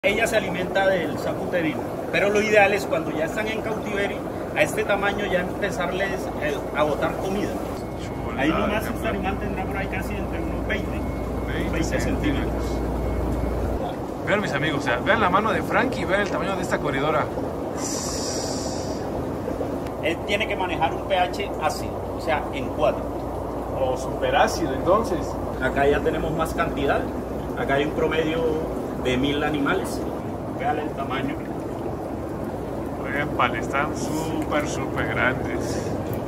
Ella se alimenta del sapo uterino, pero lo ideal es cuando ya están en cautiverio, a este tamaño ya empezarles a botar comida. Ahí nomás este animal tendrá por ahí casi entre unos 20 centímetros. Vean mis amigos, o sea, vean la mano de Frankie y vean el tamaño de esta corredora. Él tiene que manejar un pH ácido, o sea, en 4. O super ácido, entonces. Acá ya tenemos más cantidad, acá hay un promedio de 1000 animales. Vean el tamaño. Épale, están súper grandes.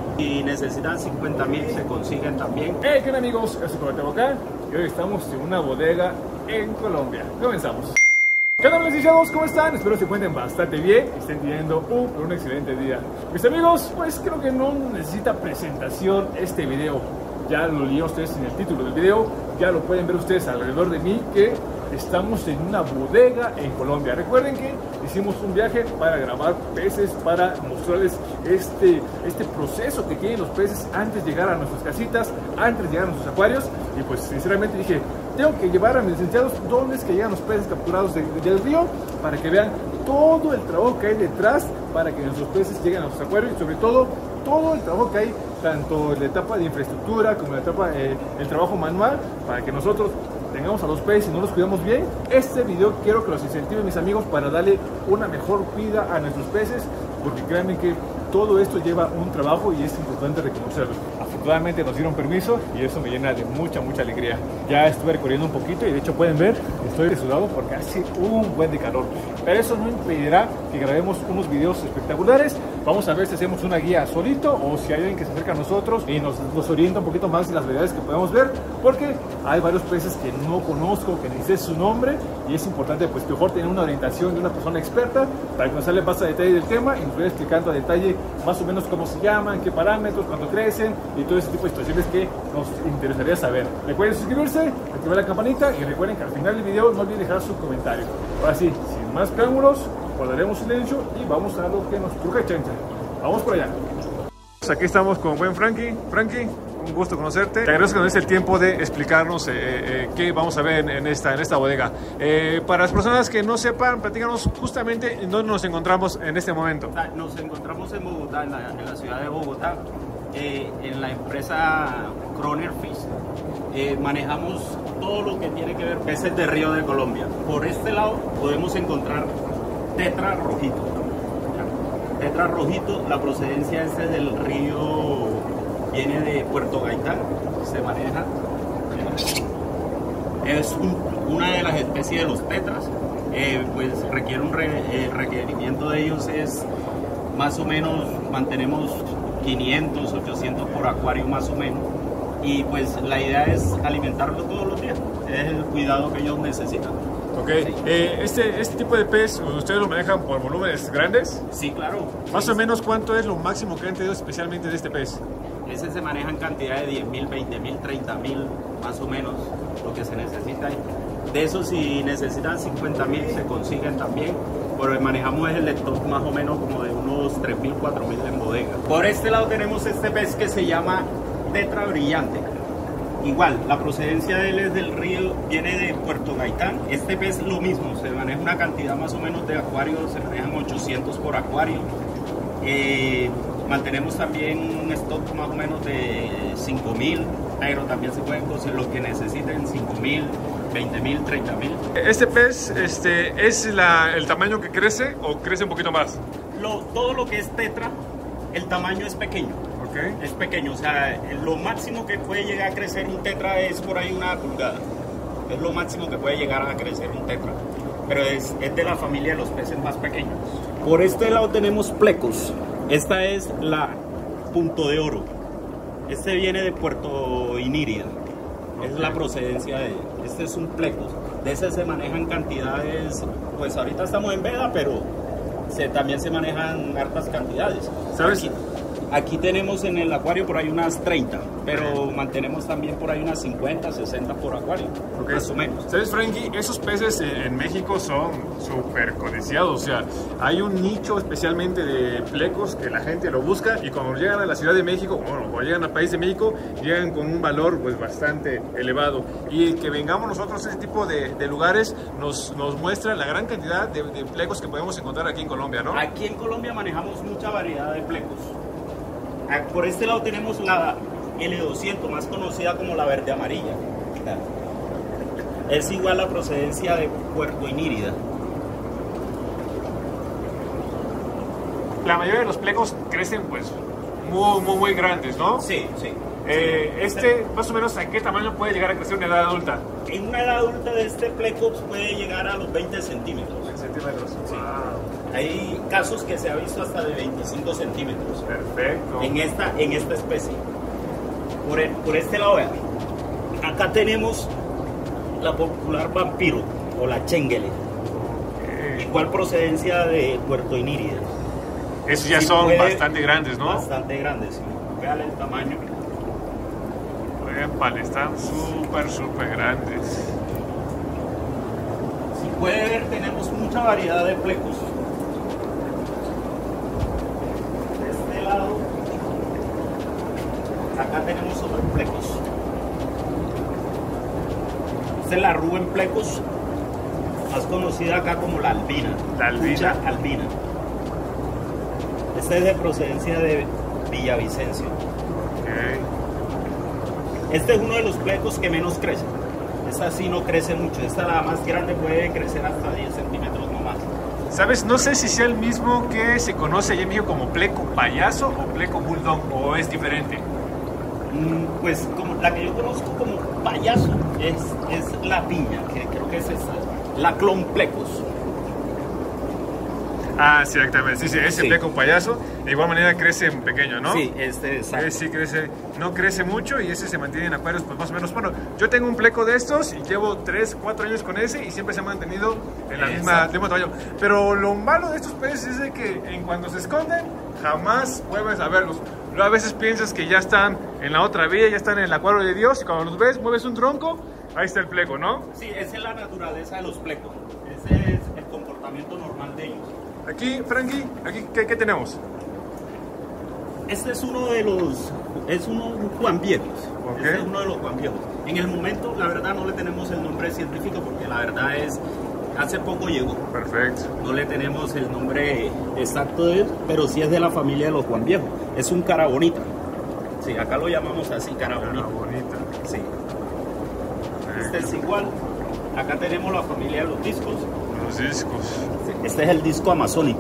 Y necesitan 50,000, se consiguen también. Hey, ¿qué tal, amigos? Yo soy Roberto Boca y hoy estamos en una bodega en Colombia. Comenzamos. ¿Qué tal, licenciados? ¿Cómo están? Espero se encuentren bastante bien y estén teniendo un excelente día. Mis amigos, pues creo que no necesita presentación este video. Ya lo leí ustedes en el título del video, ya lo pueden ver ustedes alrededor de mí que estamos en una bodega en Colombia. Recuerden que hicimos un viaje para grabar peces, para mostrarles este proceso que tienen los peces antes de llegar a nuestras casitas, antes de llegar a nuestros acuarios. Y pues sinceramente dije, tengo que llevar a mis licenciados dónde es que llegan los peces capturados del río, para que vean todo el trabajo que hay detrás para que nuestros peces lleguen a nuestros acuarios, y sobre todo el trabajo que hay tanto en la etapa de infraestructura como en la etapa el trabajo manual, para que nosotros tengamos a los peces y no los cuidamos bien. Este video quiero que los incentive, mis amigos, para darle una mejor vida a nuestros peces, porque créanme que todo esto lleva un trabajo y es importante reconocerlo. Afortunadamente nos dieron permiso y eso me llena de mucha alegría. Ya estuve recorriendo un poquito y de hecho pueden ver, estoy sudado porque hace un buen de calor. Pero eso no impedirá que grabemos unos videos espectaculares. Vamos a ver si hacemos una guía solito o si hay alguien que se acerca a nosotros y nos orienta un poquito más de las variedades que podemos ver, porque hay varios peces que no conozco, que ni sé su nombre, y es importante pues mejor tener una orientación de una persona experta para que nos hable más a detalle del tema y nos vaya explicando a detalle más o menos cómo se llaman, qué parámetros, cuánto crecen y todo ese tipo de situaciones que nos interesaría saber. Recuerden suscribirse, activar la campanita y recuerden que al final del video no olviden dejar su comentario. Ahora sí, sin más preámbulos, guardaremos silencio y vamos a lo que nos truje, chancha. Vamos por allá. Aquí estamos con buen Frankie. Frankie, un gusto conocerte. Te agradezco que nos des el tiempo de explicarnos qué vamos a ver en esta bodega. Para las personas que no sepan, platícanos justamente en dónde nos encontramos en este momento. Nos encontramos en Bogotá, en la ciudad de Bogotá, en la empresa Croner Fish. Manejamos todo lo que tiene que ver peces de río de Colombia. Por este lado podemos encontrar tetra rojito. Tetra rojito, la procedencia es del río, viene de Puerto Gaitán, se maneja. Es una de las especies de los tetras, pues requiere el requerimiento de ellos es más o menos, mantenemos 500, 800 por acuario más o menos, y pues la idea es alimentarlo todos los días, es el cuidado que ellos necesitan. Ok, sí. Este tipo de pez, ¿ustedes lo manejan por volúmenes grandes? Sí, claro. Más o menos, ¿cuánto es lo máximo que han tenido especialmente de este pez? Ese se maneja en cantidad de 10,000, 20,000, 30,000, más o menos, lo que se necesita. De eso, si necesitan 50,000, se consiguen también. Pero manejamos el stock más o menos como de unos 3,000, 4,000 en bodega. Por este lado tenemos este pez que se llama tetra brillante. Igual, la procedencia de él es del río, viene de Puerto Gaitán. Este pez lo mismo, se maneja una cantidad más o menos de acuarios, se manejan 800 por acuario. Mantenemos también un stock más o menos de 5,000, pero también se pueden conseguir lo que necesiten, 5,000, 20,000, 30,000. ¿Este pez es el tamaño que crece o crece un poquito más? Todo lo que es tetra, el tamaño es pequeño. Okay. Es pequeño, o sea, lo máximo que puede llegar a crecer un tetra es por ahí 1 pulgada. Es lo máximo que puede llegar a crecer un tetra. Pero es de la familia de los peces más pequeños. Por este lado tenemos plecos. Esta es la punto de oro. Este viene de Puerto Inírida. Okay. Es la procedencia de él. Este es un plecos. De ese se manejan cantidades, pues ahorita estamos en veda, pero también se manejan hartas cantidades. ¿Sabes? Aquí tenemos en el acuario por ahí unas 30, pero mantenemos también por ahí unas 50, 60 por acuario, más o menos. ¿Sabes, Frankie? Esos peces en México son súper codiciados, o sea, hay un nicho especialmente de plecos que la gente lo busca y cuando llegan a la Ciudad de México, bueno, cuando llegan al país de México, llegan con un valor pues bastante elevado. Y que vengamos nosotros a ese tipo de lugares nos muestra la gran cantidad de plecos que podemos encontrar aquí en Colombia, ¿no? Aquí en Colombia manejamos mucha variedad de plecos. Por este lado tenemos la L200, más conocida como la verde amarilla. Es igual a procedencia de Puerto Inírida. La mayoría de los plecos crecen pues muy grandes, ¿no? Sí, sí. Más o menos, ¿a qué tamaño puede llegar a crecer una edad adulta? En una edad adulta de este pleco puede llegar a los 20 centímetros. 20 centímetros. Sí. Wow. Hay casos que se ha visto hasta de 25 centímetros. Perfecto. En esta especie. Por este lado, vean. Acá tenemos la popular vampiro o la chenguele. Igual procedencia de Puerto Inírida. Esos ya son bastante grandes, ¿no? Bastante grandes, sí. Vean el tamaño. Vale, están súper grandes. Si puede ver, tenemos mucha variedad de plecos. De este lado, acá tenemos otros plecos. Esta es la Rubén Plecos, más conocida acá como la albina. La albina. Mucha albina. Esta es de procedencia de Villavicencio. Okay. Este es uno de los plecos que menos crece. Esta sí no crece mucho. Esta, la más grande, puede crecer hasta 10 centímetros nomás. ¿Sabes? No sé si sea el mismo que se conoce allá en México como pleco payaso o pleco bulldog, o es diferente. Pues como la que yo conozco como payaso es la piña, que creo que es esa, la clon plecos. Ah, sí, exactamente. Sí, ese pleco payaso, de igual manera crece en pequeño, ¿no? Sí, exacto. Sí, crece, no crece mucho y ese se mantiene en acuarios, pues más o menos. Bueno, yo tengo un pleco de estos y llevo 3, 4 años con ese y siempre se ha mantenido en la mismo tamaño. Pero lo malo de estos peces es de que en cuanto se esconden, jamás vuelves a verlos. Luego a veces piensas que ya están en la otra vida, ya están en el acuario de Dios y cuando los ves, mueves un tronco, ahí está el pleco, ¿no? Sí, esa es la naturaleza de los plecos. Ese es el comportamiento normal de ellos. Aquí, Frankie, ¿qué tenemos? Este es uno de los, un Juan Viejos. Okay. Este es uno de los Juan Viejos. En el momento, la verdad, no le tenemos el nombre científico porque la verdad es, hace poco llegó. Perfecto. No le tenemos el nombre exacto de él, pero sí es de la familia de los Juan Viejos. Es un cara bonita. Sí, acá lo llamamos así, cara bonita. Cara bonita. Sí. Este es igual. Acá tenemos la familia de los discos. Los discos. Este es el disco amazónico.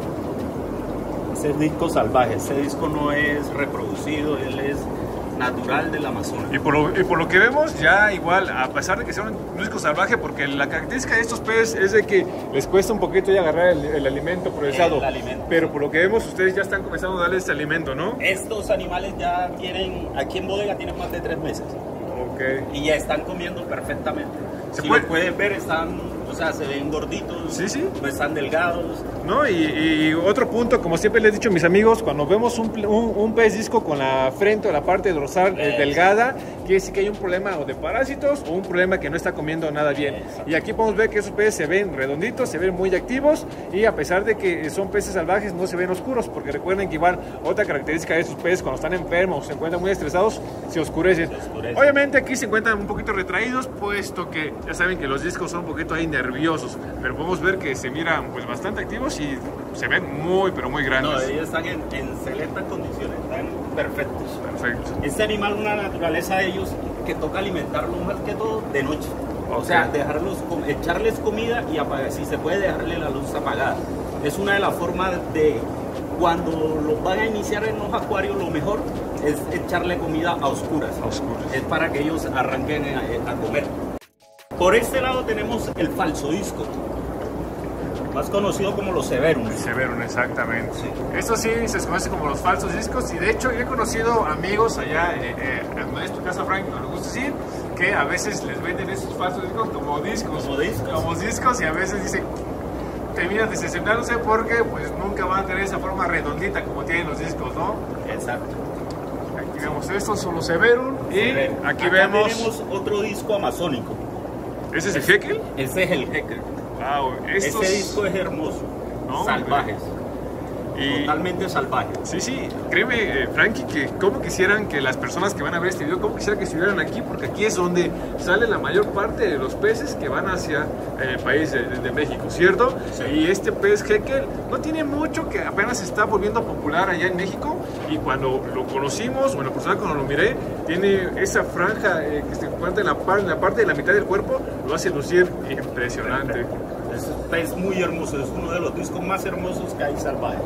Este es disco salvaje. Este disco no es reproducido, él es natural del Amazonas. Y por lo que vemos, ya igual, a pesar de que sea un disco salvaje, porque la característica de estos peces es de que les cuesta un poquito ya agarrar el alimento procesado. Pero por lo que vemos, ustedes ya están comenzando a darle este alimento, ¿no? Estos animales ya tienen, aquí en bodega tienen más de 3 meses. Okay. Y ya están comiendo perfectamente. Si lo pueden ver, están, o sea, se ven gorditos, sí. No están delgados. No, y otro punto, como siempre les he dicho a mis amigos, cuando vemos un pez disco con la frente o la parte dorsal delgada, quiere decir que hay un problema o de parásitos o un problema que no está comiendo nada bien. Y aquí podemos ver que esos peces se ven redonditos, se ven muy activos y a pesar de que son peces salvajes no se ven oscuros, porque recuerden que igual otra característica de estos peces cuando están enfermos o se encuentran muy estresados, se oscurecen. Obviamente aquí se encuentran un poquito retraídos, puesto que ya saben que los discos son un poquito ahí nerviosos, pero podemos ver que se miran pues bastante activos y se ven muy pero muy grandes. No, ellos están en excelentes condiciones, están perfectos. Perfecto. Este animal, una naturaleza de ellos que toca alimentarlo más que todo de noche. Okay. O sea, echarles comida y apagar, si se puede dejarle la luz apagada. Es una de las formas de, cuando los van a iniciar en los acuarios, lo mejor es echarle comida a oscuras. Es para que ellos arranquen a comer. Por este lado tenemos el falso disco, más conocido como los Severum. Severum, exactamente. Sí. Esto sí se conoce como los falsos discos y de hecho yo he conocido amigos allá en tu casa, Frank, nos gusta decir que a veces les venden esos falsos discos como discos. Como discos. Como discos y a veces dicen, terminan decepcionándose porque pues nunca van a tener esa forma redondita como tienen los discos, ¿no? Exacto. Aquí vemos estos, son los Severum. Y aquí Acá vemos... tenemos otro disco amazónico. ¿Ese es el Heckel? Ese es el Heckel. Wow, estos... Este disco es hermoso. No, salvajes. Totalmente salvajes. Sí, sí, créeme, Frankie, que cómo quisieran que las personas que van a ver este video, cómo quisieran que estuvieran aquí, porque aquí es donde sale la mayor parte de los peces que van hacia el país de México, ¿cierto? Sí. Y este pez Heckel no tiene mucho, que apenas se está volviendo popular allá en México, y cuando lo conocimos, bueno, personal cuando lo miré, tiene esa franja que se encuentra en la parte de la mitad del cuerpo, lo hace lucir impresionante. Es un pez muy hermoso, es uno de los discos más hermosos que hay salvajes.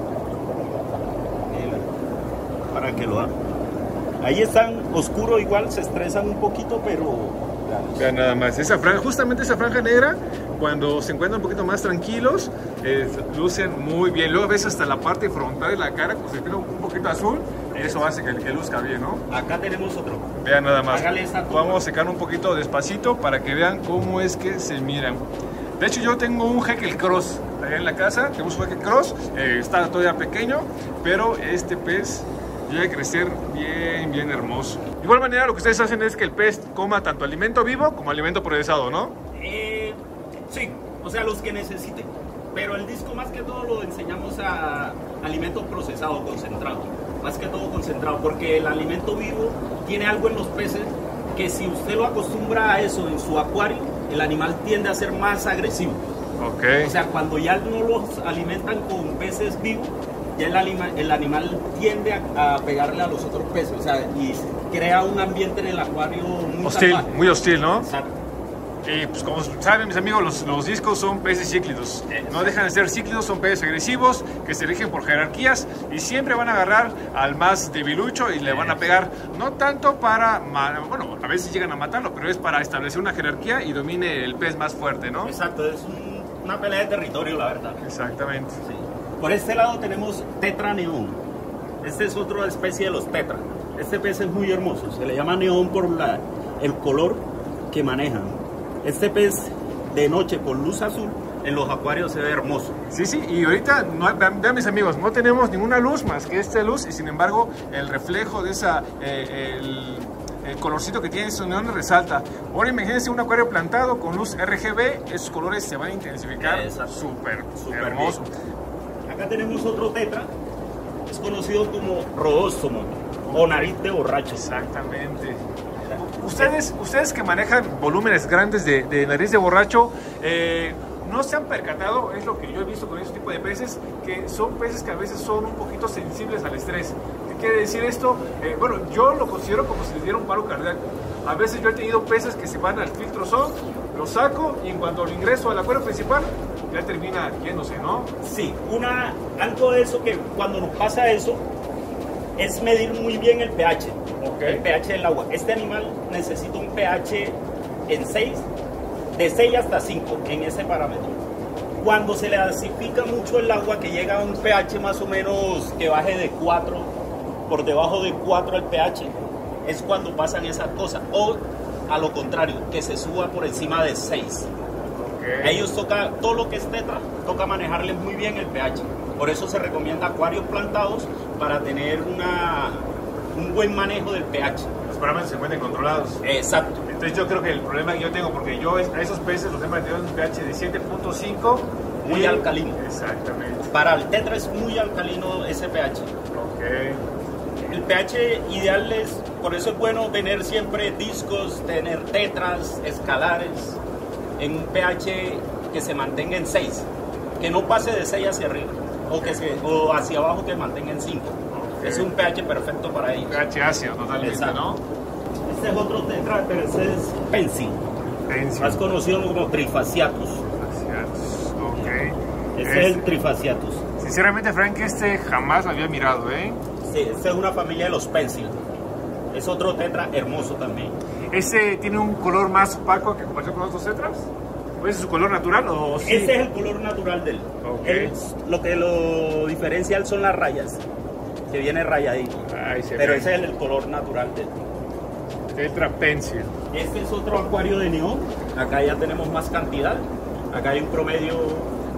Para que lo hagan. Ahí están oscuros, igual se estresan un poquito, pero vean nada más, esa franja, justamente esa franja negra, cuando se encuentran un poquito más tranquilos, lucen muy bien. Luego ves hasta la parte frontal de la cara, pues se queda un poquito azul, y eso hace que luzca bien, ¿no? acá tenemos otro. Vean nada más. Hágale esa toma. Vamos a secar un poquito despacito para que vean cómo es que se miran. De hecho, yo tengo un Heckel Cross allá en la casa, tenemos un Heckel Cross, está todavía pequeño, pero este pez llega a crecer bien, bien hermoso. De igual manera, lo que ustedes hacen es que el pez coma tanto alimento vivo como alimento procesado, ¿no? Sí, o sea, los que necesiten. Pero el disco más que todo lo enseñamos a alimento procesado, concentrado. Más que todo concentrado, porque el alimento vivo tiene algo en los peces que si usted lo acostumbra a eso en su acuario, el animal tiende a ser más agresivo. Okay. O sea, cuando ya no los alimentan con peces vivos, ya el animal tiende a pegarle a los otros peces, o sea, y crea un ambiente en el acuario muy hostil, salvaje. muy hostil, ¿no? Exacto. Y pues como saben mis amigos, los discos son peces cíclidos, no dejan de ser cíclidos, son peces agresivos que se rigen por jerarquías y siempre van a agarrar al más debilucho y le van a pegar, no tanto para, bueno, a veces llegan a matarlo, pero es para establecer una jerarquía y domine el pez más fuerte, ¿no? Exacto, es una pelea de territorio, la verdad. Exactamente. Sí. Por este lado tenemos tetra neón. Este es otra especie de los tetra. Este pez es muy hermoso, se le llama neón por el color que manejan. Este pez de noche con luz azul en los acuarios se ve hermoso. Sí, sí, y ahorita, vean mis amigos, no tenemos ninguna luz más que esta luz y sin embargo el reflejo de esa, el colorcito que tiene esos neones resalta. Ahora imagínense un acuario plantado con luz RGB, esos colores se van a intensificar súper hermoso. Bien. Acá tenemos otro tetra, es conocido como rodóstomo o nariz de borracho. Exactamente. Ustedes que manejan volúmenes grandes de nariz de borracho, no se han percatado, es lo que yo he visto con este tipo de peces, que son peces que a veces son un poquito sensibles al estrés. ¿Qué quiere decir esto? Bueno, yo lo considero como si les diera un paro cardíaco. A veces yo he tenido peces que se van al filtro son, lo saco y en cuanto lo ingreso al acuario principal, ya termina yéndose, ¿no? Sí, algo de eso que cuando nos pasa eso, es medir muy bien el pH, el pH del agua. Este animal necesita un pH en 6, de 6 hasta 5 en ese parámetro. Cuando se le acidifica mucho el agua, que llega a un pH más o menos que baje de 4, por debajo de 4 el pH, es cuando pasan esas cosas. O a lo contrario, que se suba por encima de 6. A ellos toca, todo lo que es tetra, toca manejarles muy bien el pH. Por eso se recomienda acuarios plantados para tener un buen manejo del pH. Los parámetros se encuentran controlados. Exacto. Entonces yo creo que el problema que yo tengo, porque yo a esos peces los he mantenido en un pH de 7.5. Muy alcalino. Exactamente. Para el tetra es muy alcalino ese pH. Ok. El pH ideal es, por eso es bueno tener siempre discos, tener tetras, escalares, en un pH que se mantenga en 6, que no pase de 6 hacia arriba, o hacia abajo que mantenga en 5. Es un pH perfecto para ellos. pH ácido totalmente, exacto, ¿no? Este es otro tetra, pero este es pensil. Más conocido como Trifasciatus. Ok. Este es el Trifasciatus. Sinceramente, Frank, este jamás lo había mirado, ¿eh? Sí, esta es una familia de los pensil. Es otro tetra hermoso también. ¿Ese tiene un color más opaco que comparación con otros tetras? ¿O ese es su color natural o sí? Ese es el color natural de él. Okay. Lo que lo diferencia son las rayas, que viene rayadito. Pero ese es el color natural de él. Tetra pensil. Este es otro acuario de neón. Acá ya tenemos más cantidad. Acá hay un promedio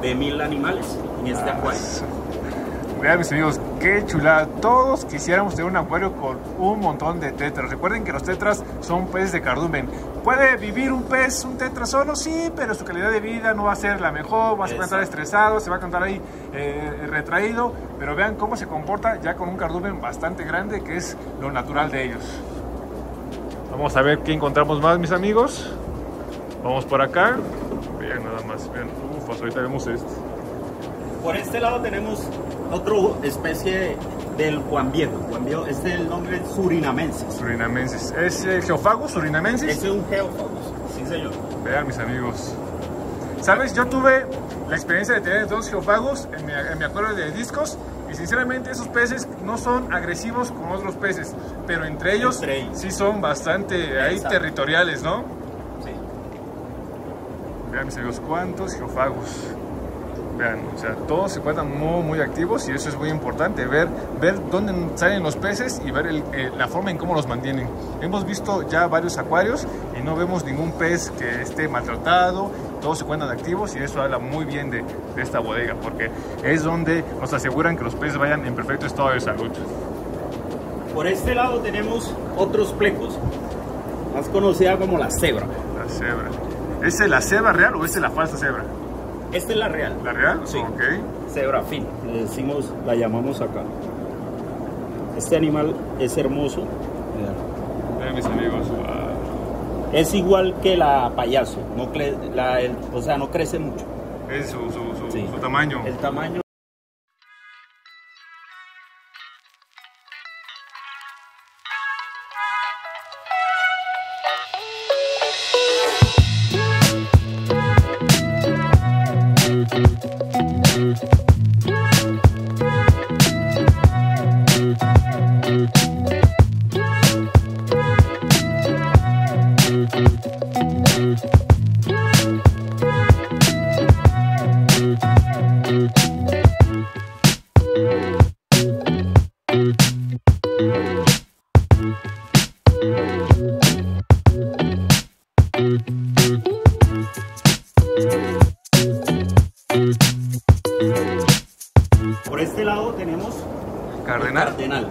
de 1000 animales en este acuario. Vean, mis amigos, qué chulada. Todos quisiéramos tener un acuario con un montón de tetras. Recuerden que los tetras son peces de cardumen. ¿Puede vivir un tetra solo? Sí, pero su calidad de vida no va a ser la mejor. Va a estar estresado, se va a encontrar ahí retraído. Pero vean cómo se comporta ya con un cardumen bastante grande, que es lo natural de ellos. Vamos a ver qué encontramos más, mis amigos. Vamos por acá. Vean nada más. Vean, pues ahorita vemos este. Por este lado tenemos otra especie del Juan Viejo. Juan Viejo, este es el nombre surinamensis. Surinamensis. ¿Es el Geophagus surinamensis? Este es un Geophagus, sí señor. Vean, mis amigos. ¿Sabes? Yo tuve la experiencia de tener 2 Geophagus en mi acuario de discos. Y sinceramente esos peces no son agresivos como otros peces. Pero entre ellos sí son bastante ahí territoriales, ¿no? Sí. Vean, mis amigos, cuántos Geophagus. Vean, o sea, todos se encuentran muy activos y eso es muy importante, ver dónde salen los peces y ver la forma en cómo los mantienen. Hemos visto ya varios acuarios y no vemos ningún pez que esté maltratado, todos se encuentran activos y eso habla muy bien de esta bodega, porque es donde nos aseguran que los peces vayan en perfecto estado de salud. Por este lado tenemos otros plecos, más conocida como la cebra. La cebra. ¿Es la cebra real o es la falsa cebra? Esta es la real. ¿La real? Sí. Ok. Cebra fin, la llamamos acá. Este animal es hermoso. Vean, mis amigos. Wow. Es igual que la payaso, o sea, no crece mucho. Es su tamaño. El tamaño. Por este lado tenemos Cardenal. el cardenal.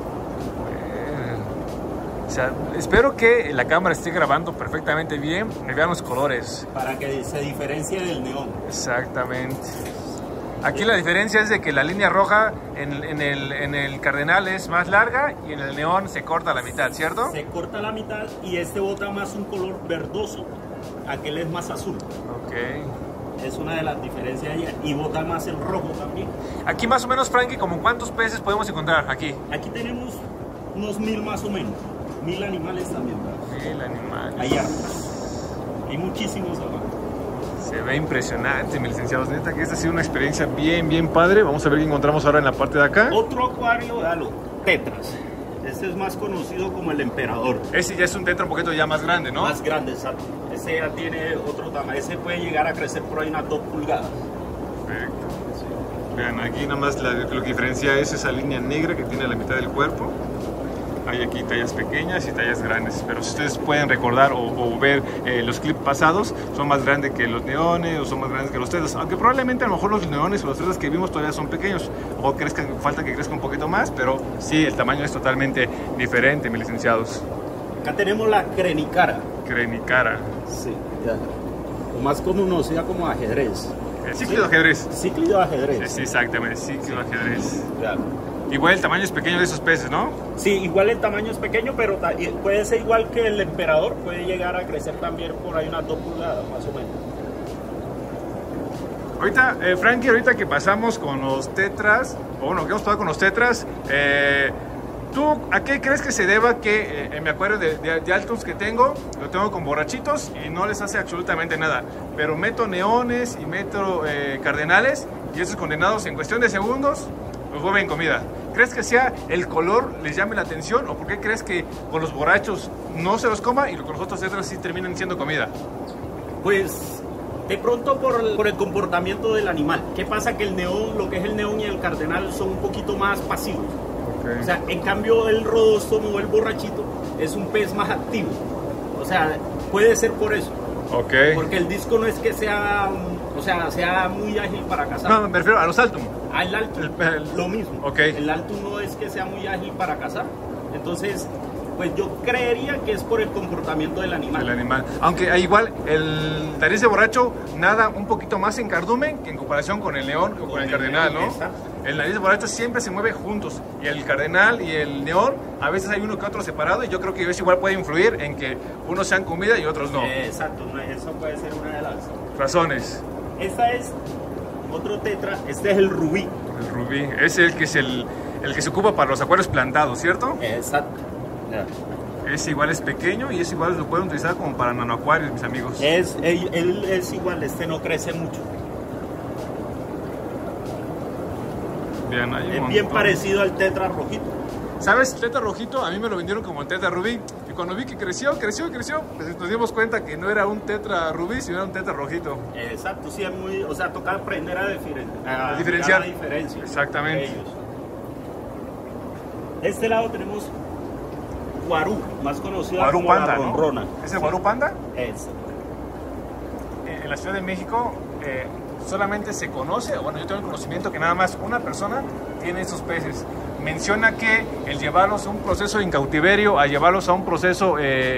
O sea, espero que la cámara esté grabando perfectamente bien y vean los colores. Para que se diferencie del neón. Exactamente. Aquí la diferencia es de que la línea roja en el cardenal es más larga y en el neón se corta la mitad, ¿cierto? Se corta la mitad y este bota más un color verdoso. Aquel es más azul. Ok. Es una de las diferencias ahí. Y bota más el rojo también. Aquí más o menos, Frankie, ¿como cuántos peces podemos encontrar aquí? Aquí tenemos unos 1000 más o menos. 1000 animales también. 1000 animales. Allá. Hay muchísimos abajo. Se ve impresionante, mi licenciado. Neta que esta ha sido una experiencia bien padre. Vamos a ver qué encontramos ahora en la parte de acá. Otro acuario, tetras. Este es más conocido como el emperador. Ese ya es un tetra un poquito ya más grande, ¿no? Más grande, exacto. Ese ya tiene otro tamaño. Ese puede llegar a crecer por ahí unas 2 pulgadas. Perfecto. Vean, aquí nada más lo que diferencia es esa línea negra que tiene a la mitad del cuerpo. Hay aquí tallas pequeñas y tallas grandes, pero si ustedes pueden recordar o ver los clips pasados, son más grandes que los neones o son más grandes que los tetras, aunque probablemente a lo mejor los neones o los tetras que vimos todavía son pequeños o falta que crezca un poquito más, pero sí, el tamaño es totalmente diferente, mis licenciados. Acá tenemos la crenicara. Crenicara. Sí, ya. O más conocida como ajedrez. Cíclido ajedrez. Cíclido ajedrez. Sí, exactamente, cíclido ajedrez. Claro. Igual el tamaño es pequeño de esos peces, ¿no? Sí, igual el tamaño es pequeño, pero puede ser igual que el emperador, puede llegar a crecer también por ahí unas 2 pulgadas, más o menos. Ahorita, Frankie, ahorita que pasamos con los tetras, o bueno, que hemos pasado con los tetras, ¿tú a qué crees que se deba que en mi acuario de altos que tengo, lo tengo con borrachitos y no les hace absolutamente nada? Pero meto neones y meto cardenales y esos condenados en cuestión de segundos los vuelven comida. ¿Crees que sea el color les llame la atención o por qué crees que con los borrachos no se los coma y con los otros tetras sí terminan siendo comida? Pues de pronto por el comportamiento del animal. ¿Qué pasa? Que el neón, lo que es el neón y el cardenal son un poquito más pasivos. Okay. O sea, en cambio el rodóstomo o el borrachito es un pez más activo. O sea, puede ser por eso. Okay. Porque el disco no es que sea O sea muy ágil para cazar. No, me refiero a los altos. Al alto, lo mismo. Okay. El alto no es que sea muy ágil para cazar. Entonces, pues yo creería que es por el comportamiento del animal. El animal. Aunque igual el nariz de borracho nada un poquito más en cardumen que en comparación con el león o con el cardenal, ¿no? El nariz de borracho siempre se mueve juntos. Y el cardenal y el león, a veces hay uno que otro separado. Y yo creo que eso igual puede influir en que unos sean comida y otros no. Exacto, eso puede ser una de las razones. Esta es otro tetra, este es el rubí. El rubí, es el que es el que se ocupa para los acuarios plantados, ¿cierto? Exacto. Es igual, es pequeño y es igual, lo pueden utilizar como para nanoacuarios, mis amigos. Él es igual, este no crece mucho. Bien, es bien parecido al tetra rojito. ¿Sabes? El tetra rojito a mí me lo vendieron como el tetra rubí. Y cuando vi que creció, pues nos dimos cuenta que no era un tetra rubí, sino era un tetra rojito. Exacto, sí, es muy, o sea, toca aprender a diferenciar. La diferencia. Exactamente. Ellos. De este lado tenemos guarú, más conocido guarú como panda, la ronrona. ¿no? ¿Es el guarú panda? Es. En la Ciudad de México solamente se conoce, bueno, yo tengo el conocimiento que nada más una persona tiene esos peces. Menciona que el llevarlos a un proceso en cautiverio, a llevarlos a un proceso,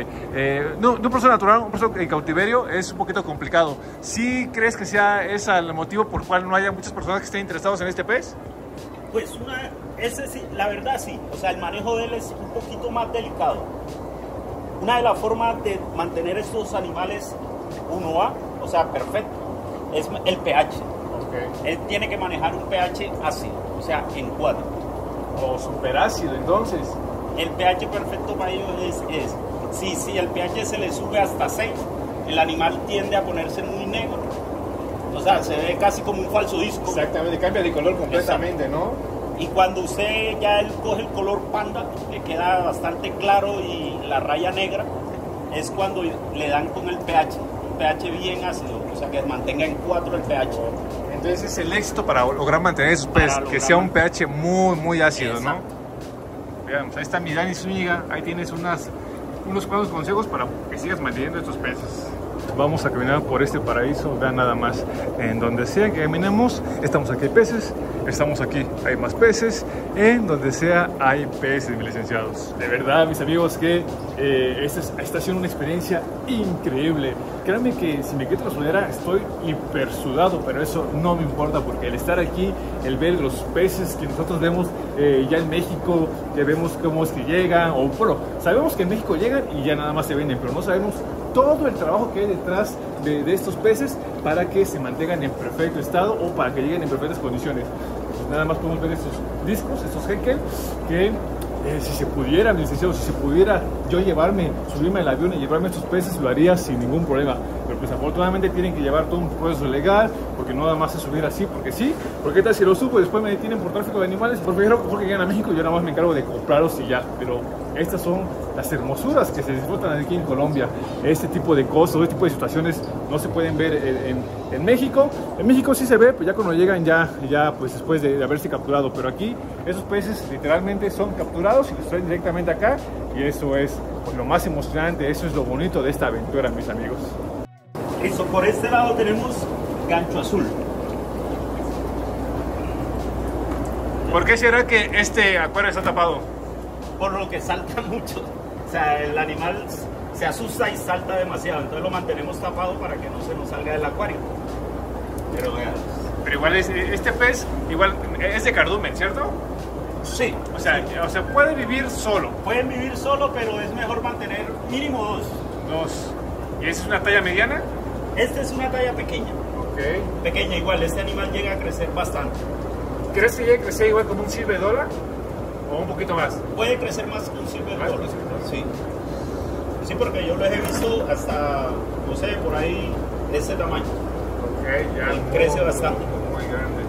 no un proceso natural, un proceso en cautiverio es un poquito complicado. ¿Sí crees que sea ese el motivo por el cual no haya muchas personas que estén interesados en este pez? Pues ese sí, la verdad sí, o sea, el manejo de él es un poquito más delicado. Una de las formas de mantener estos animales 1A, o sea, perfecto, es el pH. Okay. Él tiene que manejar un pH ácido, o sea, en 4. O superácido, entonces. El pH perfecto para ellos es si el pH se le sube hasta 6, el animal tiende a ponerse muy negro. O sea, se ve casi como un falso disco. Exactamente, cambia de color completamente. Exacto. ¿No? Y cuando usted ya coge el color panda, le queda bastante claro y la raya negra, es cuando le dan con el pH, un pH bien ácido, o sea que mantenga en 4 el pH. Entonces es el éxito para lograr mantener esos peces, que sea un pH muy ácido. Exacto. ¿No? Veamos, ahí está mi Dani Zúñiga, ahí tienes unos cuantos consejos para que sigas manteniendo estos peces. Vamos a caminar por este paraíso, vean nada más, en donde sea que caminemos, estamos aquí hay peces, estamos aquí hay más peces, en donde sea hay peces, mis licenciados. De verdad, mis amigos, que está siendo una experiencia increíble. Créanme que si me quito la sudadera estoy hiper sudado, pero eso no me importa porque el estar aquí, el ver los peces que nosotros vemos ya en México, que vemos cómo es que llegan, o bueno, sabemos que en México llegan y ya nada más se venden, pero no sabemos todo el trabajo que hay detrás de estos peces para que se mantengan en perfecto estado o para que lleguen en perfectas condiciones. Pues nada más podemos ver estos discos, estos Henkel, que si se pudiera, mi licenciado, si se pudiera yo subirme al avión y llevarme estos peces, lo haría sin ningún problema. Pero pues afortunadamente tienen que llevar todo un proceso legal, porque no nada más es subir así, porque sí. Porque tal si lo subo y después me detienen por tráfico de animales, prefiero que lleguen a México y yo nada más me encargo de comprarlos y ya. Pero estas son las hermosuras que se disfrutan aquí en Colombia. Este tipo de cosas, este tipo de situaciones no se pueden ver en México. En México sí se ve, pues ya cuando llegan ya pues después de haberse capturado. Pero aquí esos peces literalmente son capturados y los traen directamente acá. Y eso es pues, lo más emocionante, eso es lo bonito de esta aventura, mis amigos. Listo, por este lado tenemos gancho azul. ¿Por qué será que este acuario está tapado? Por lo que salta mucho. O sea, el animal se asusta y salta demasiado. Entonces lo mantenemos tapado para que no se nos salga del acuario. Pero vean. Pero igual este pez igual es de cardumen, ¿cierto? Sí. O sea, puede vivir solo. Pueden vivir solo, pero es mejor mantener mínimo 2. 2. ¿Y esa es una talla mediana? Esta es una talla pequeña. Ok. Pequeña igual, este animal llega a crecer bastante. ¿Crees que llega a crecer igual como un silver dólar? ¿O un poquito más? Puede crecer más que un silver dólar. Sí. Sí, porque yo los he visto hasta, no sé, por ahí de ese tamaño. Ok, ya. Y crece bastante. Muy grande.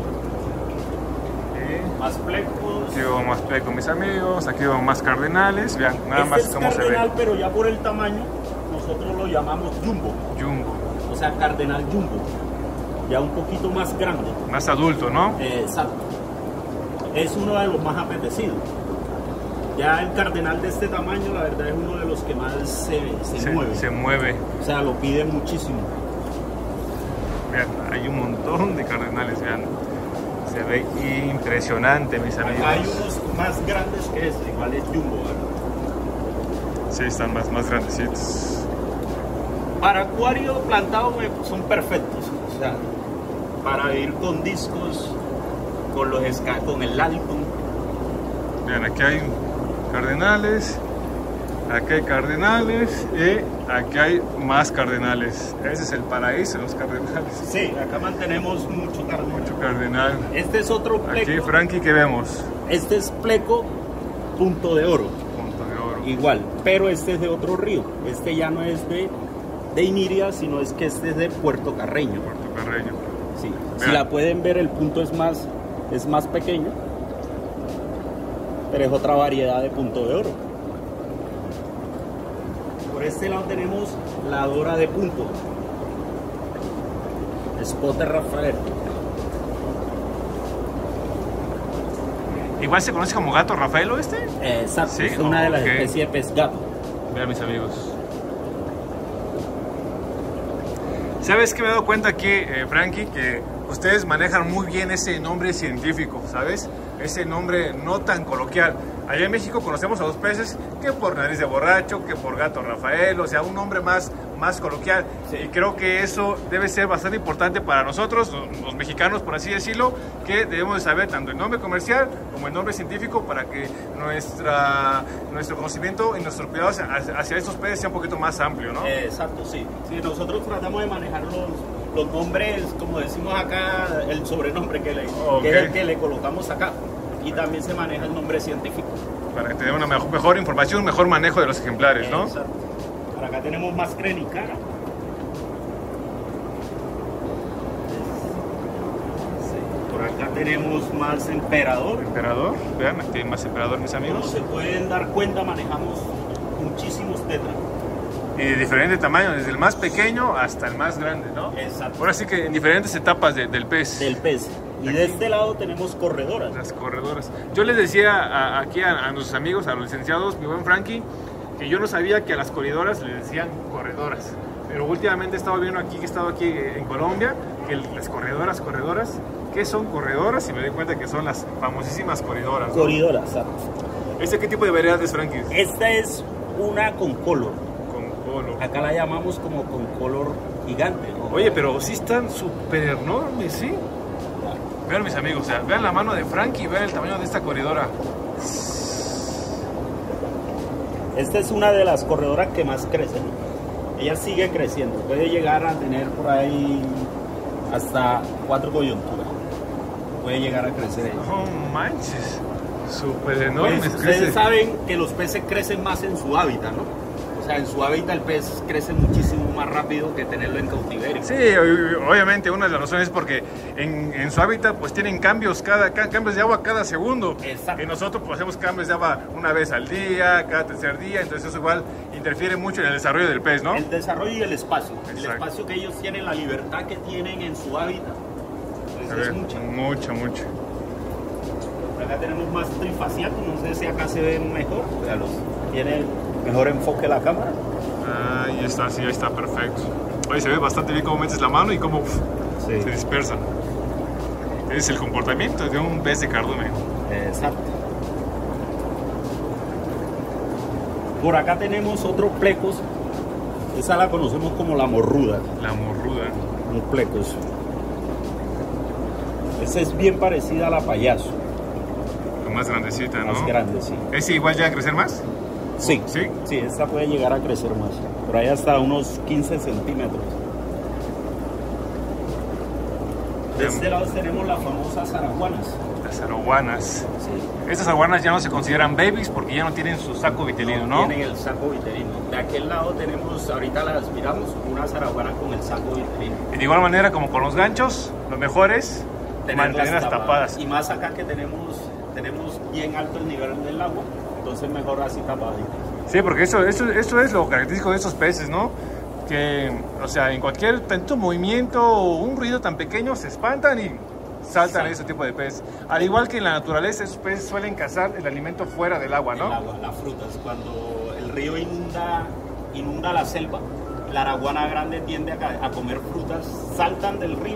Más plecos. Aquí veo más plecos, mis amigos. Aquí veo más cardenales. Vean nada más cómo se ve. Cardenal, pero ya por el tamaño, nosotros lo llamamos jumbo. Jumbo. O sea, cardenal jumbo. Ya un poquito más grande. Más adulto, ¿no? Exacto. Es uno de los más apetecidos. Ya el cardenal de este tamaño, la verdad, es uno de los que más se mueve. Se mueve. O sea, lo pide muchísimo. Vean, hay un montón de cardenales, vean. Se ve impresionante, mis amigos. Hay unos más grandes que este, igual es jumbo, ¿verdad? Sí, están más grandecitos. Para acuario plantado son perfectos. O sea, para ir con discos, con el álbum. Vean, aquí hay cardenales, aquí hay cardenales y aquí hay más cardenales. Ese es el paraíso de los cardenales. Sí, acá mantenemos mucho cardenal. Mucho cardenal. Este es otro pleco. Aquí, Frankie, ¿qué vemos? Este es pleco punto de oro. Punto de oro. Igual, pero este es de otro río. Este ya no es de Iniria, sino es que este es de Puerto Carreño. Puerto Carreño. Sí. Vean. Si la pueden ver, el punto es más pequeño, pero es otra variedad de punto de oro. Por este lado tenemos la dora de punto, Spot de Rafael. Igual se conoce como gato Rafaelo este. Exacto, Sí, es una de las ok. especies de pez gato. Vean, mis amigos. ¿Sabes qué me he dado cuenta aquí, Frankie? Que ustedes manejan muy bien ese nombre científico, ¿sabes? Ese nombre no tan coloquial. Allá en México conocemos a los peces que por nariz de borracho, que por gato Rafael, o sea, un nombre más coloquial. Sí. Y creo que eso debe ser bastante importante para nosotros, los mexicanos, por así decirlo, que debemos de saber tanto el nombre comercial como el nombre científico para que nuestro conocimiento y nuestros cuidados hacia estos peces sea un poquito más amplio, ¿no? Exacto, sí. Sí, nosotros tratamos de manejar los nombres, como decimos acá, el sobrenombre que Ok. es el que le colocamos acá. Y también se maneja el nombre científico. Para que te dé una mejor información, un mejor manejo de los ejemplares, ¿no? Exacto. Por acá tenemos más crenicara. Sí. Por acá tenemos más emperador. Emperador, vean, aquí hay más emperador, mis Como amigos. se pueden dar cuenta, manejamos muchísimos tetras. Y de diferente tamaño, desde el más pequeño hasta el más grande, ¿no? Exacto. Ahora sí que en diferentes etapas del pez. Del pez. Y de este lado tenemos corredoras. Las corredoras. Yo les decía aquí a nuestros amigos, a los licenciados, mi buen Frankie, que yo no sabía que a las corredoras les decían corredoras. Pero últimamente he estado viendo aquí, que he estado aquí en Colombia, que las corredoras, ¿qué son corredoras? Y me doy cuenta que son las famosísimas corredoras, ¿no? Corredoras, exacto. ¿Este qué tipo de variedad es, Frankie? Esta es una con color. Con color. Acá la llamamos como con color gigante, ¿no? Oye, pero sí están súper enormes, ¿sí? Vean, mis amigos, o sea, vean la mano de Frankie, vean el tamaño de esta corredora. Esta es una de las corredoras que más crecen. Ella sigue creciendo. Puede llegar a tener por ahí hasta 4 coyunturas. Puede llegar a crecer ella. No manches, súper Pues, enormes. ustedes saben que los peces crecen más en su hábitat, ¿no? O sea, en su hábitat el pez crece muchísimo más rápido que tenerlo en cautiverio. Sí, obviamente una de las razones es porque en su hábitat pues tienen cambios de agua cada segundo. Exacto. Y nosotros pues hacemos cambios de agua una vez al día, cada tercer día, entonces eso igual interfiere mucho en el desarrollo del pez, ¿no? El desarrollo y el espacio. El Exacto. espacio que ellos tienen, la libertad que tienen en su hábitat. Pues es mucha. Mucho. Acá tenemos más trifaciatos, no sé si acá se ven mejor. O sea, tiene mejor enfoque la cámara. Ahí está, sí, ahí está, perfecto. Oye, se ve bastante bien cómo metes la mano y cómo Sí. se dispersa. Ese es el comportamiento de un pez de cardumen. Exacto. Por acá tenemos otros plecos. Esa la conocemos como la morruda. La morruda. Los plecos. Esa es bien parecida a la payaso. La más grandecita, ¿no? Más grande, sí. ¿Ese igual ya a crecer más? Sí, ¿Sí? sí, esta puede llegar a crecer más. Por ahí hasta unos 15 centímetros. De este lado tenemos las famosas araguanas. Las araguanas. Sí. Estas araguanas ya no se consideran babies porque ya no tienen su saco vitelino, ¿no? Tienen el saco vitelino. De aquel lado tenemos, ahorita las miramos, unas araguanas con el saco vitelino. Y de igual manera, como con los ganchos, lo mejor es Tenerlas mantenerlas tapadas. Y más acá que tenemos bien alto el nivel del agua, entonces mejor así tapaditas. Sí, porque eso es lo característico de estos peces, ¿no? Que, o sea, en cualquier tanto movimiento o un ruido tan pequeño se espantan y saltan ese tipo de peces. Al igual que en la naturaleza, esos peces suelen cazar el alimento fuera del agua, ¿no? El agua, las frutas. Cuando el río inunda la selva, La araguana grande tiende a comer frutas, saltan del río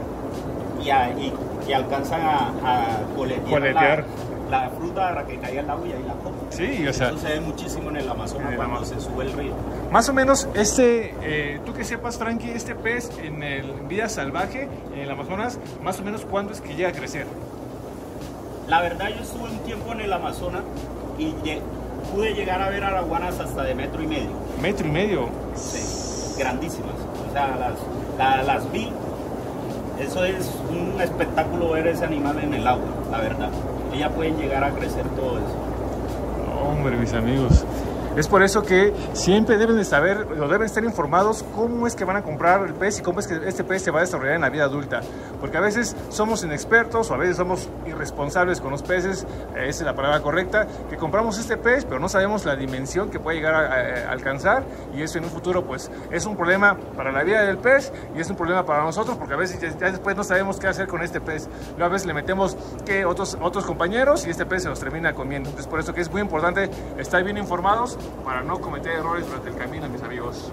y alcanzan a coletear la fruta para que caiga el agua y ahí la comen. Sí, o sea, eso se ve muchísimo en el Amazonas cuando se sube el río. Más o menos, tú que sepas, Frankie, este pez en vida salvaje, en el Amazonas, más o menos, ¿cuándo es que llega a crecer? La verdad, yo estuve un tiempo en el Amazonas y pude llegar a ver araguanas hasta de 1,5 metros. ¿1,5 metros? Sí, grandísimas. O sea, las vi. Eso es un espectáculo ver ese animal en el agua, la verdad. Ellas pueden llegar a crecer todo eso. Hombre, mis amigos. Es por eso que siempre deben de saber, o deben estar informados cómo es que van a comprar el pez y cómo es que este pez se va a desarrollar en la vida adulta. Porque a veces somos inexpertos o a veces somos irresponsables con los peces, esa es la palabra correcta, que compramos este pez pero no sabemos la dimensión que puede llegar a alcanzar, y eso en un futuro pues es un problema para la vida del pez y es un problema para nosotros, porque a veces ya después no sabemos qué hacer con este pez. Luego a veces le metemos que otros compañeros y este pez se los termina comiendo. Entonces por eso que es muy importante estar bien informados para no cometer errores durante el camino, mis amigos.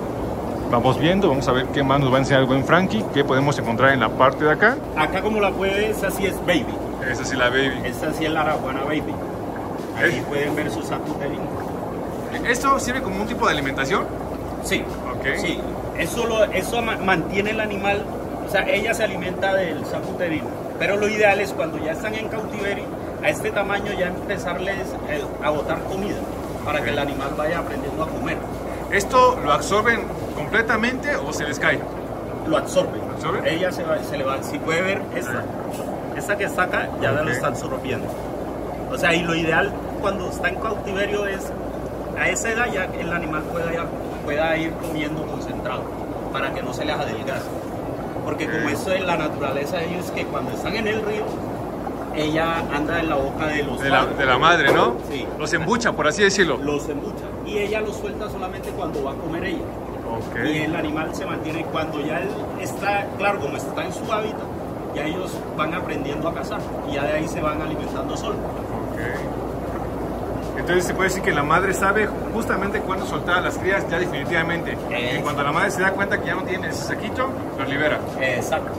Vamos viendo, vamos a ver qué más nos va a enseñar el buen Frankie, qué podemos encontrar en la parte de acá. Acá, como la puede ver, esa sí es baby. Esa sí la baby. Esta sí es la araguana baby. Ahí pueden ver sus acuterinos. ¿Esto sirve como un tipo de alimentación? Sí. Okay. Sí. Eso mantiene el animal, o sea, ella se alimenta del sacuterino. Pero lo ideal es cuando ya están en cautiverio, a este tamaño ya empezarles a botar comida, para que el animal vaya aprendiendo a comer. ¿Esto lo absorben completamente o se les cae? Lo absorben. ¿Lo absorben? Ella se le va. Si puede ver esta que está acá, ya lo está absorbiendo. O sea, y lo ideal cuando está en cautiverio es a esa edad ya que el animal pueda ir comiendo concentrado para que no se les adelgace. Porque como eso es la naturaleza de ellos, que cuando están en el río, ella anda en la boca de los de la madre, ¿no? Sí. Los embucha, por así decirlo. Los embucha. Y ella los suelta solamente cuando va a comer ella. Okay. Y el animal se mantiene cuando ya él está, claro, como está en su hábitat, ya ellos van aprendiendo a cazar y ya de ahí se van alimentando solos. Okay. Entonces se puede decir que la madre sabe justamente cuándo soltar a las crías ya definitivamente. Y cuando la madre se da cuenta que ya no tiene ese saquito, los libera. Exacto.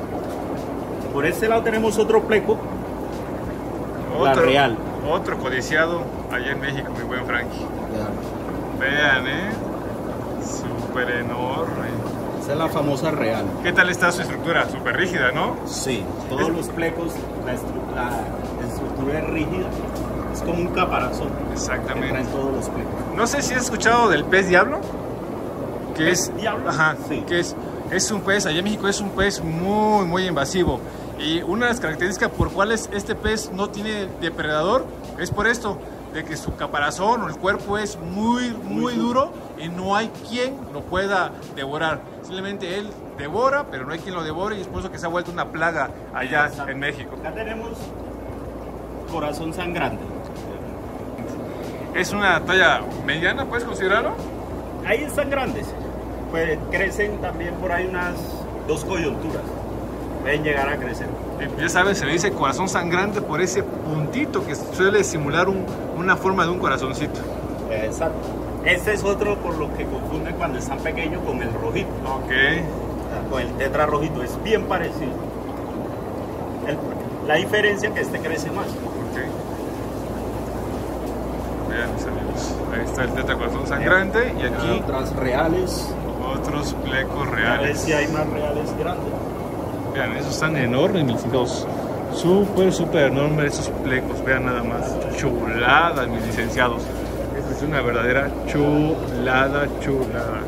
Por este lado tenemos otro pleco. La real. Otro codiciado allá en México, mi buen Frankie. Vean, súper enorme. Esa es la famosa real. ¿Qué tal está su estructura? Súper rígida, ¿no? Sí, todos los plecos, la estructura es rígida. Es como un caparazón. Exactamente. En todos los plecos. No sé si has escuchado del pez diablo. ¿Pez diablo? Ajá, sí. Que es un pez, allá en México es un pez muy, muy invasivo. Y una de las características por cuales este pez no tiene depredador es por esto, de que su caparazón o el cuerpo es muy, muy duro y no hay quien lo pueda devorar. Simplemente él devora, pero no hay quien lo devore, y es por eso que se ha vuelto una plaga allá Exacto. en México. Acá tenemos corazón sangrante. ¿Es una talla mediana, puedes considerarlo? Ahí están grandes. Pues crecen también por ahí unas 2 coyunturas. Pueden llegar a crecer. Ya sabes, se le dice corazón sangrante por ese puntito que suele simular una forma de un corazoncito. Exacto. Este es otro por lo que confunden cuando están pequeños con el rojito. Ok. Con el tetra rojito. Es bien parecido. La diferencia es que este crece más. Ok. Vean, mis amigos. Ahí está el tetra corazón sangrante y aquí otras reales. otros plecos A ver reales. si hay más reales grandes. Vean, esos están enormes, mis hijos. Súper, súper enormes esos plecos. Vean nada más. Chuladas, mis licenciados. Esta es una verdadera chulada, chulada.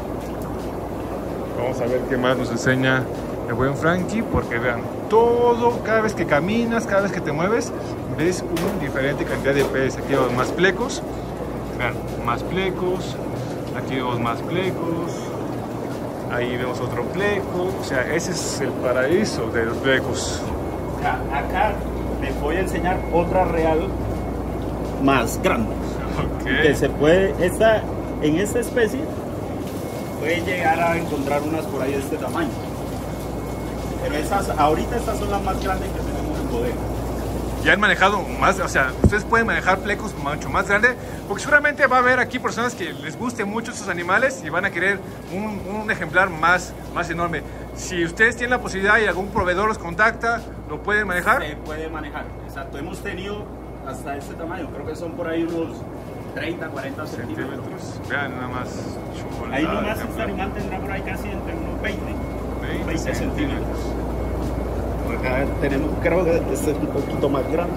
Vamos a ver qué más nos enseña el buen Frankie, porque vean, todo, cada vez que caminas, cada vez que te mueves, ves una diferente cantidad de peces. Aquí vemos más plecos. Vean, más plecos. Aquí vemos más plecos. Ahí vemos otro pleco, o sea, ese es el paraíso de los plecos. Acá les voy a enseñar otra real más grande. Okay. Que se puede, en esta especie, pueden llegar a encontrar unas por ahí de este tamaño. Pero ahorita estas son las más grandes que tenemos en bodega. ya han manejado más, o sea, ustedes pueden manejar plecos mucho más grandes, porque seguramente va a haber aquí personas que les guste mucho estos animales y van a querer un ejemplar más enorme. Si ustedes tienen la posibilidad y algún proveedor los contacta, ¿lo pueden manejar? Se puede manejar, exacto. Hemos tenido hasta este tamaño, creo que son por ahí unos 30, 40 centímetros. Vean nada más. Chulada, ahí nomás este animal tendrá por ahí casi entre unos 20 centímetros. Acá tenemos, creo que este es un poquito más grande.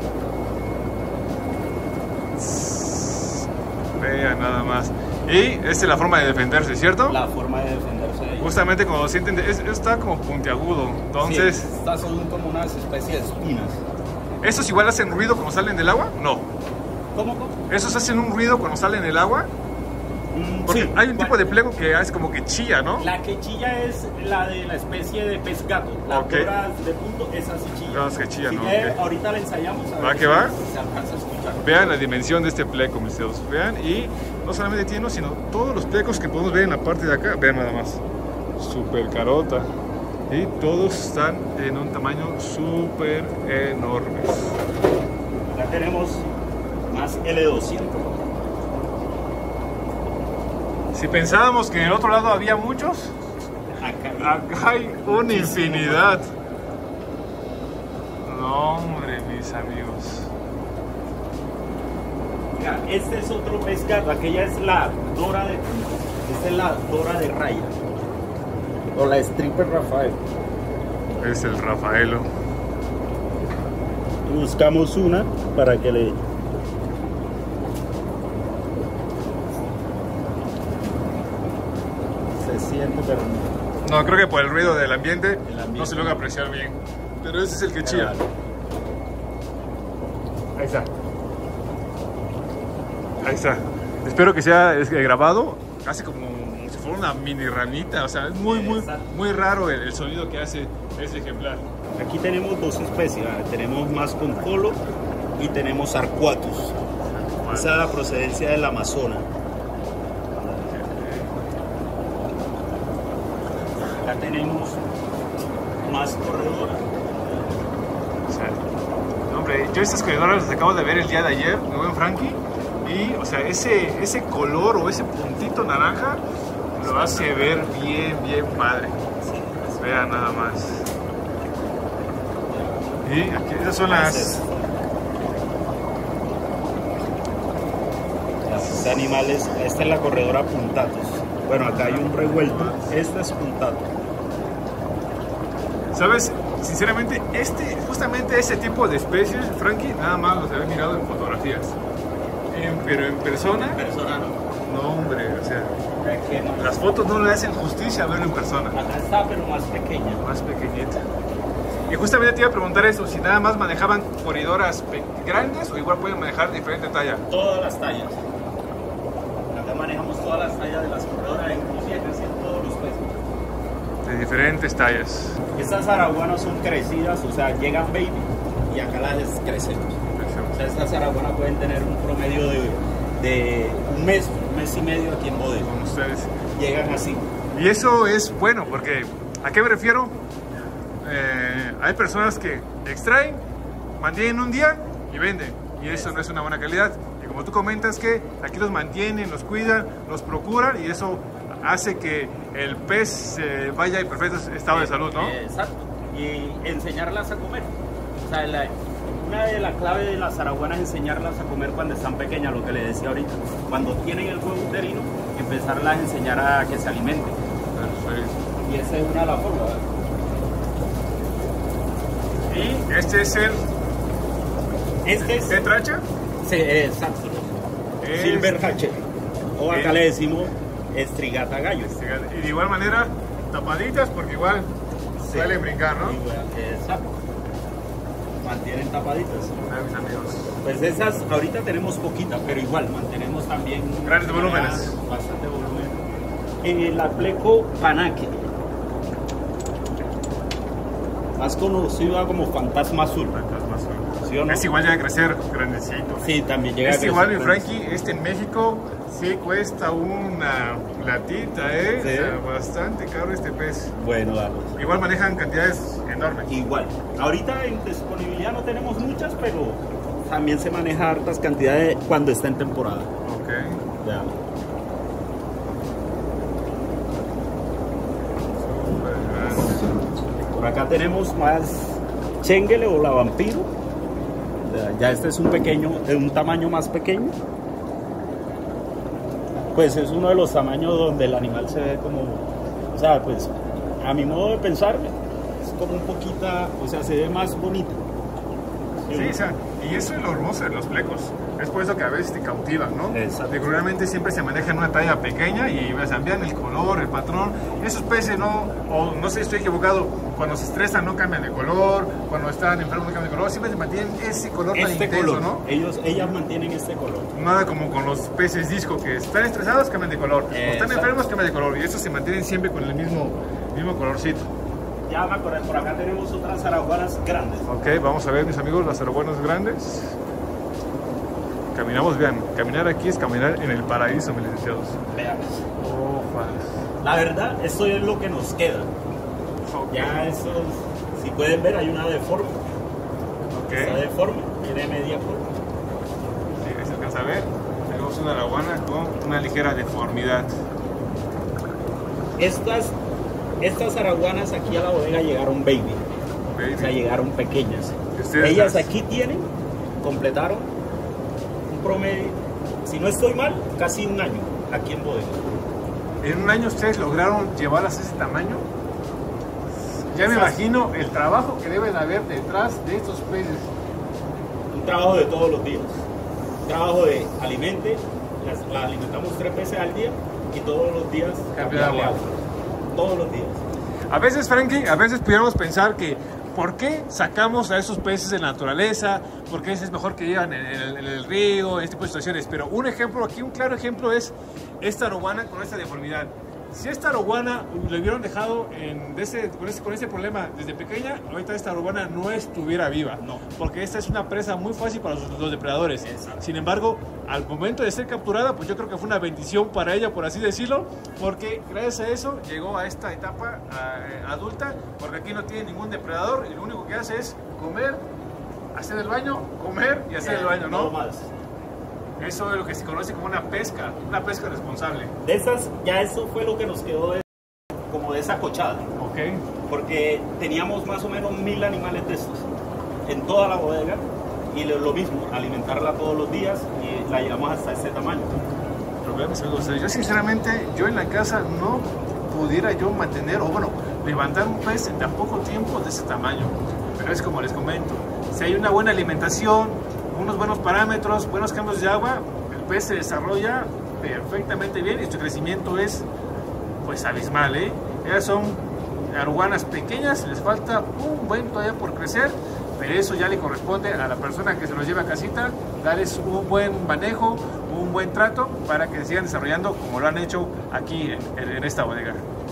Vean nada más. Y esta es la forma de defenderse, ¿cierto? La forma de defenderse de ellos. Justamente cuando sienten, está como puntiagudo. Entonces, sí, estas son como unas especies de espinas. ¿estos igual hacen ruido cuando salen del agua? No. ¿Cómo? ¿Esos hacen un ruido cuando salen del agua? Porque sí, hay un tipo de plego que es como que chilla, ¿no? La que chilla es la de la especie de pez gato. La dora de punto, esa sí chilla. No, es que chilla, si ¿no? okay. Ahorita la ensayamos a ¿Va ver que va? si se alcanza a escuchar. Vean la dimensión de este pleco, mis dedos. Vean, y no solamente tiene, sino todos los plecos que podemos ver en la parte de acá. Vean nada más. Súper carota. Y todos están en un tamaño súper enorme. Acá tenemos más L200. Si pensábamos que en el otro lado había muchos, acá hay una infinidad. No, hombre, mis amigos. Mira, este es otro pez gato. Aquella es la dora de punto. Esta es la dora de raya. O la stripper Rafael. Es el Rafaelo. Buscamos una para que le... se siente, pero no, creo que por el ruido del ambiente no se logra apreciar bien. Pero ese es el que chilla. Ahí está. Ahí está. Espero que sea grabado casi como si fuera una mini ranita. O sea, es muy raro el sonido que hace ese ejemplar. Aquí tenemos dos especies. Tenemos más concolo y tenemos arcuatus. Esa es la procedencia del Amazonas. Acá tenemos más corredora. O sea, hombre, yo estas corredoras las acabo de ver el día de ayer, mi buen Frankie, y o sea, ese color o ese puntito naranja lo hace ver bien padre. Vean nada más. Y aquí esas son las animales. Esta es la corredora puntatus. Bueno, acá hay un revuelto. Esta es puntatus. ¿Sabes? Sinceramente, justamente ese tipo de especies, Frankie, nada más los había mirado en fotografías. Pero en persona... En persona no. No, hombre, o sea... Las fotos no le hacen justicia a verlo en persona. Acá está, pero más pequeña. Más pequeñita. Y justamente te iba a preguntar eso, si nada más manejaban corredoras grandes o igual pueden manejar diferente talla. Todas las tallas. Acá manejamos todas las tallas de las corredoras, inclusive casi todos los peces. De diferentes tallas. Estas araguanas son crecidas, o sea, llegan baby y acá las crecemos. O sea, estas araguanas pueden tener un promedio de un mes y medio aquí en bodega. Con ustedes. Llegan así. Y eso es bueno, porque ¿a qué me refiero? Hay personas que extraen, mantienen un día y venden. Y eso no es una buena calidad. Y como tú comentas que aquí los mantienen, los cuidan, los procuran y eso hace que el pez vaya en perfecto estado de salud, ¿no? Exacto. Y enseñarlas a comer. O sea, una de las claves de las araguanas es enseñarlas a comer cuando están pequeñas, lo que les decía ahorita. Cuando tienen el huevo uterino, empezarlas a enseñar a que se alimenten. Perfecto. Y esa es una de las formas, ¿verdad? Y este es el... Este es... ¿Tetracha? Sí, exacto. Silver Hatchet. O acá le decimos estrigata gallo. Y de igual manera, tapaditas porque igual suelen brincar, ¿no? Exacto. Mantienen tapaditas. Mis amigos. Pues esas, ahorita tenemos poquitas, pero igual mantenemos también... Grandes volúmenes. Bastante volumen. En el apleco panaque. más conocida como fantasma azul. Fantasma azul. ¿Sí o no? Es igual, llega a crecer grandecito. Sí, también llega a Es crecer. igual, mi Frankie, en México sí cuesta una platita, ¿eh? Sí. O sea, bastante caro este pez. Bueno, dale. Igual manejan cantidades enormes. Igual. Ahorita en disponibilidad no tenemos muchas, pero también se maneja hartas cantidades cuando está en temporada. Ok. Ya. Por acá tenemos más chénguele o la vampiro. Ya este es un pequeño, de un tamaño más pequeño. Pues es uno de los tamaños donde el animal se ve como, o sea, pues a mi modo de pensar, es como un poquita, o sea, se ve más bonito. Sí, o sea, y eso es lo hermoso de los flecos. Es por eso que a veces te cautivan, ¿no? Exacto. Regularmente siempre se maneja en una talla pequeña y cambian el color, el patrón. Esos peces no, o no sé si estoy equivocado, cuando se estresan no cambian de color, cuando están enfermos no cambian de color, siempre se mantienen ese color tan Este intenso, color, ¿no? ellas mantienen este color. Nada como con los peces disco, que están estresados cambian de color, o están Exacto. enfermos cambian de color, y estos se mantienen siempre con el mismo colorcito. Ya me acordé, por acá tenemos otras araguanas grandes. Ok, vamos a ver, mis amigos, las araguanas grandes. Caminamos, vean, caminar aquí es caminar en el paraíso, mis licenciados. Vean. Oh, La verdad, esto es lo que nos queda. Ya eso, si pueden ver, hay una deforme. Está ok. deforme, tiene media forma. Sí, se alcanza a ver. Tenemos una araguana con una ligera deformidad. Estas araguanas aquí a la bodega llegaron baby. Baby. O sea, llegaron pequeñas. Ustedes Ellas las- aquí completaron un promedio, si no estoy mal, casi un año aquí en bodega. ¿En un año ustedes lograron llevarlas a ese tamaño? Ya me imagino el trabajo que deben haber detrás de estos peces. Un trabajo de todos los días. Un trabajo de alimente, las alimentamos 3 veces al día y todos los días Cambiar agua. Todos los días. A veces, Frankie, a veces pudiéramos pensar que ¿por qué sacamos a esos peces de la naturaleza? ¿Por qué es mejor que llevan en el río, en este tipo de situaciones? Pero un ejemplo aquí, un claro ejemplo es esta araguana con esta deformidad. Si esta araguana le hubieran dejado con ese problema desde pequeña, ahorita esta araguana no estuviera viva. No. Porque esta es una presa muy fácil para los depredadores. Exacto. Sin embargo, al momento de ser capturada, pues yo creo que fue una bendición para ella, por así decirlo, porque gracias a eso llegó a esta etapa adulta, porque aquí no tiene ningún depredador y lo único que hace es comer, hacer el baño, comer y hacer el baño, ¿no? No más. Eso es lo que se conoce como una pesca responsable. De esas, ya eso fue lo que nos quedó como de esa cochada. Ok. Porque teníamos más o menos 1000 animales de estos en toda la bodega y lo mismo, alimentarla todos los días y la llevamos hasta este tamaño. Pero veamos algo, o sea, yo sinceramente, yo en la casa no pudiera yo mantener, o bueno, levantar un pez en tan poco tiempo de ese tamaño. Pero es como les comento, si hay una buena alimentación, unos buenos parámetros, buenos cambios de agua, el pez se desarrolla perfectamente bien y su crecimiento es pues abismal, ¿eh? Ellas son araguanas pequeñas, les falta un buen todavía por crecer, pero eso ya le corresponde a la persona que se los lleva a casita, darles un buen manejo, un buen trato para que se sigan desarrollando como lo han hecho aquí en esta bodega.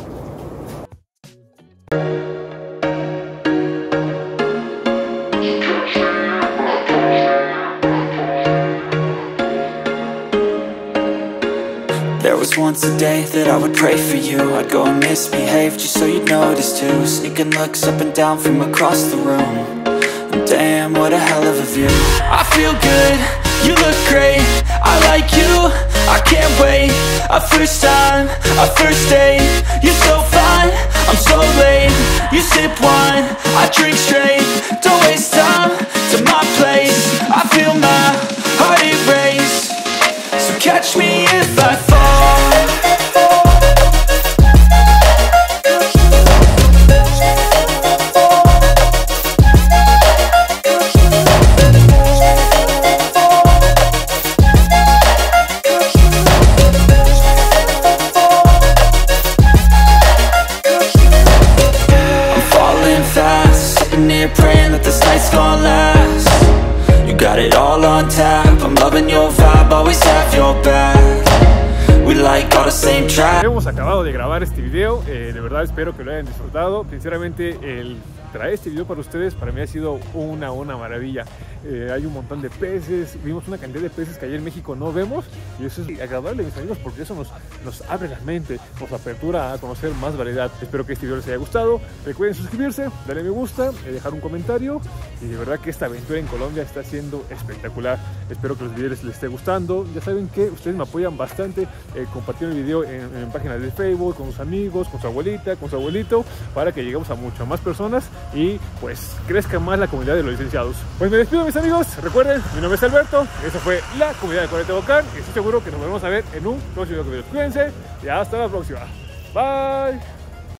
There was once a day that I would pray for you. I'd go and misbehave just so you'd notice too. Sneaking looks up and down from across the room. And damn, what a hell of a view. I feel good, you look great. I like you, I can't wait. A first time, a first date. You're so fine, I'm so late. You sip wine, I drink straight. Don't waste time to my place. I feel my heart erase. So catch me if I fall. I'm falling fast, sitting here praying that this night's gonna last. You got it all on tap, I'm loving your vibe, always have your back. We like all the same track. Hemos acabado de grabar este video, de verdad espero que lo hayan disfrutado. Sinceramente el traer este video para ustedes para mí ha sido una maravilla. Hay un montón de peces, vimos una cantidad de peces que allá en México no vemos y eso es agradable, mis amigos, porque eso nos abre la mente, nos apertura a conocer más variedad. Espero que este video les haya gustado. Recuerden suscribirse, darle me gusta, dejar un comentario, y de verdad que esta aventura en Colombia está siendo espectacular. Espero que los videos les esté gustando. Ya saben que ustedes me apoyan bastante compartiendo el video en páginas de Facebook, con sus amigos, con su abuelita, con su abuelito, para que lleguemos a muchas más personas y pues crezca más la comunidad de los licenciados. Pues me despido, mis amigos. Recuerden, mi nombre es Alberto, esa fue la comunidad de Tehuacán y estoy seguro que nos volvemos a ver en un próximo video. Cuídense y hasta la próxima. Bye.